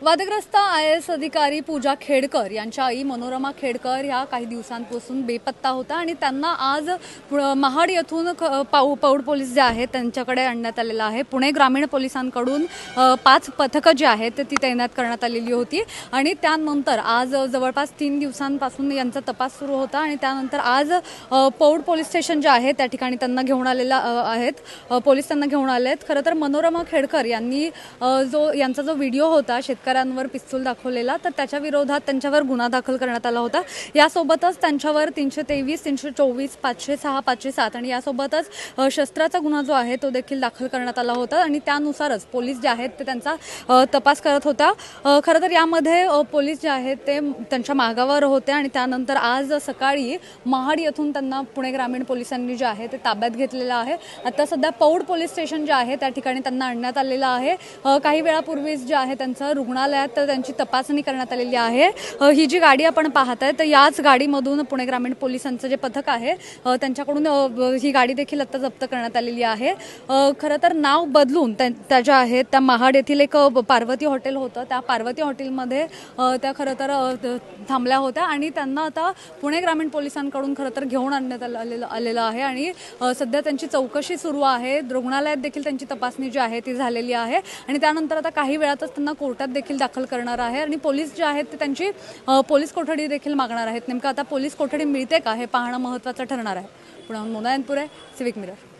वादग्रस्त IAS अधिकारी पूजा खेडकर यांच्या आई मनोरमा खेडकर ह्या काही दिवसांपासून बेपत्ता होता आणि त्यांना आज महाड येथून पौड पोलीस जे आहेत त्यांच्याकडे आणण्यात आलेला आहे। पुणे ग्रामीण पोलिसांकडून 5 पथकं जी आहेत ती तैनात करण्यात आलेली होती आणि त्यानंतर आज जवळपास 3 दिवसांपासून यांचा तपास सुरू होता आणि त्यानंतर आज पौड पोलीस स्टेशन जे आहे त्या ठिकाणी त्यांना घेऊन आलेला आहेत, पोलीस त्यांना घेऊन आलेत। खरं तर मनोरमा खेडकर यांनी यांचा जो व्हिडिओ होता शेतकऱ्यांवर पिस्तूल दाखवलेला तर त्याच्या विरोधात त्यांच्यावर गुन्हा दाखल करण्यात आला होता। यासोबतच त्यांच्यावर 323, 324, 506, 507 आणि यासोबतच शस्त्राचा गुन्हा जो आहे तो देखील दाखल करण्यात आला होता आणि त्यानुसारच पोलीस जे आहेत ते त्यांचा तपास करत होता। खरं तर यामध्ये पोलीस जे आहेत ते त्यांच्या मागावर होते आणि त्यानंतर आज सकाळी महाड येथून त्यांना पुणे ग्रामीण पोलिसांनी जे आहे ते ताब्यात घेतलेलं आहे। आता सध्या पौड पोलीस स्टेशन जे आहे त्या ठिकाणी त्यांना आणण्यात आलेलं आहे। काही वेळापूर्वीच जे आहे त्यांचं रुग्णालयात त्यांची तपासणी करण्यात आलेली आहे। ही जी गाडी आपण पाहताय तर याच गाडीमधून पुणे ग्रामीण पोलिसांचं जे पथक आहे त्यांच्याकडून ही गाडी देखील आता जप्त करण्यात आलेली आहे। खरं तर नाव बदलून त्या ज्या आहेत त्या महाड येथील एक पार्वती हॉटेल होतं, त्या पार्वती हॉटेलमध्ये त्या खरं तर थांबल्या होत्या आणि त्यांना आता पुणे ग्रामीण पोलिसांकडून खरं तर घेऊन आणण्यात आलेलं आहे आणि सध्या त्यांची चौकशी सुरू आहे। रुग्णालयात देखील त्यांची तपासणी जी आहे ती झालेली आहे आणि त्यानंतर आता काही वेळातच त्यांना कोर्टात देखील दाखल करणार आहे आणि पोलीस जे आहेत ते त्यांची पोलीस कोठडी देखील मागणार आहेत। नेमकं आता पोलीस कोठडी मिळते का हे पाहणं महत्त्वाचं ठरणार आहे। पुण्याहून मोना यांपुरे, सिविक मिरर।